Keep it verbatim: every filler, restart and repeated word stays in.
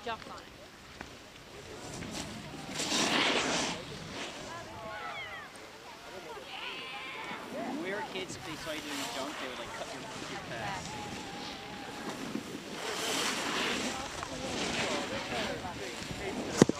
jump on it. When we were kids, if they saw you doing jump, they would like cut your, your path. Yeah.